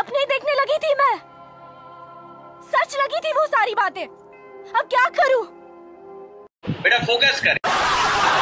सपने देखने लगी थी मैं, सच लगी थी वो सारी बातें। अब क्या करूं? बेटा फोकस कर।